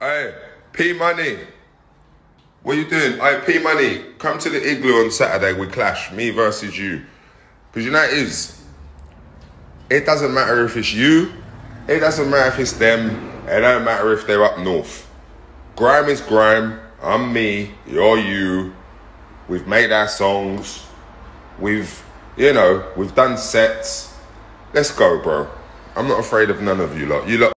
Hey, Pmoney. What you doing? Hey, Pmoney, come to the Igloo on Saturday. We clash. Me versus you. Because you know it is. It doesn't matter if it's you. It doesn't matter if it's them. It don't matter if they're up north. Grime is grime. I'm me. You're you. We've made our songs. We've done sets. Let's go, bro. I'm not afraid of none of you lot. You lot